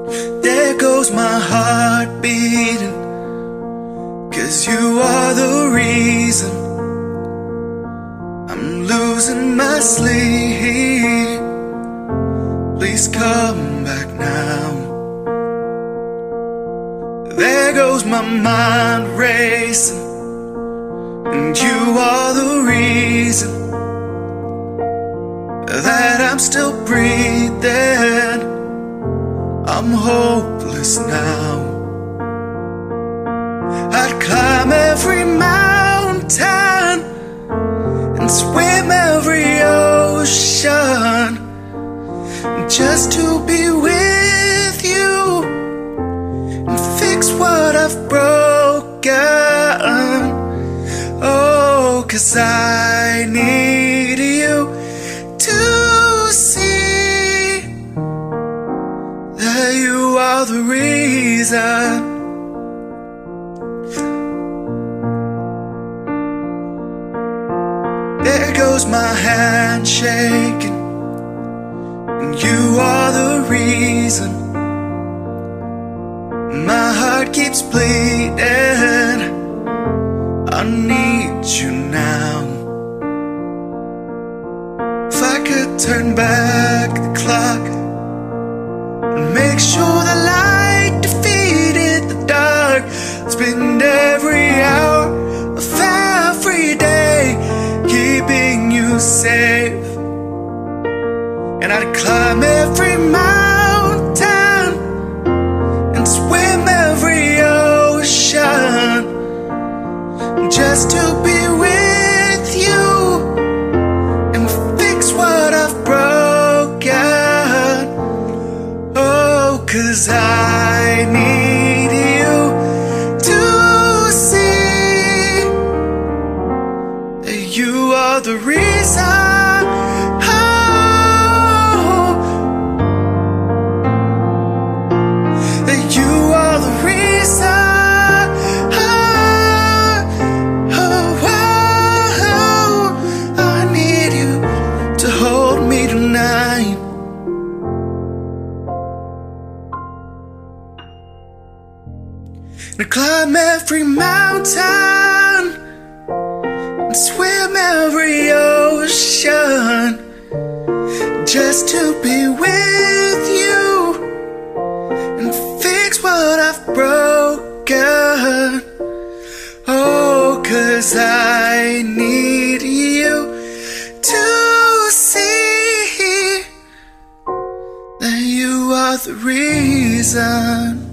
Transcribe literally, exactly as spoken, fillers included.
There goes my heart beating, 'cause you are the reason I'm losing my sleep. Please come back now. There goes my mind racing, and you are the reason that I'm still breathing. I'm hopeless now. I'd climb every mountain and swim every ocean just to be with you and fix what I've broken. Oh, 'cause I need you to see that you are the reason. There goes my hand shaking, and you are the reason my heart keeps bleeding. I need you now. If I could turn back the clock and make sure the light defeated the dark, spend every hour of every day keeping you safe. And I'd climb every mountain and swim every ocean just to be with you and fix what I've broken. Oh, 'cause I need you to see that you are the reason. Oh, that you are the reason. To climb every mountain and swim every ocean just to be with you and fix what I've broken. Oh, 'cause I need you to see that you are the reason.